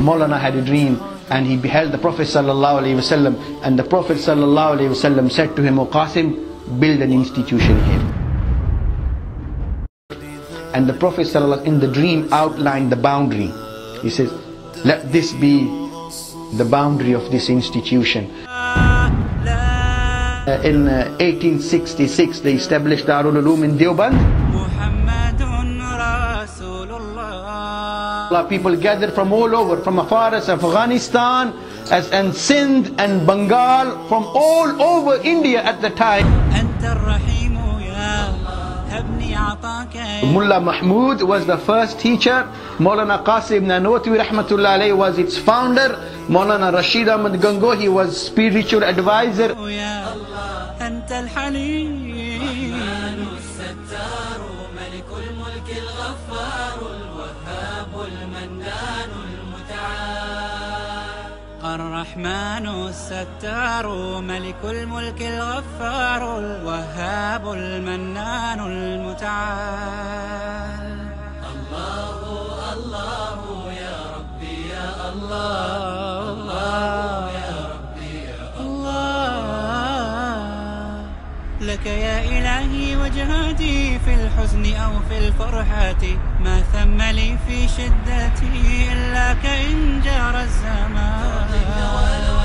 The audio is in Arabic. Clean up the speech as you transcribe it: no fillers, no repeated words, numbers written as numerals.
Maulana had a dream and he beheld the Prophet sallallahu alaihi wasallam, and the Prophet sallallahu alaihi wasallam said to him, "O Qasim, build an institution here." And the Prophet sallallahu in the dream outlined the boundary. He says, "Let this be the boundary of this institution." In 1866 they established Darul Uloom in Deoband. People gathered from all over, from as far as Afghanistan and Sindh and Bengal, from all over India at the time. Mullah Mahmud was the first teacher. Maulana Qasim Nanotwi Rahmatullah Alayhi was its founder. Maulana Rashid Ahmad Gangohi was spiritual advisor. الرحمن الستار ملك الملك الغفار الوهاب المنان المتعال. الله الله يا ربي يا الله، الله يا ربي يا الله. لك يا إلهي وجهاتي في الحزن أو في الفرحة، ما ثم لي في شدتي إلا كإن جار الزمان.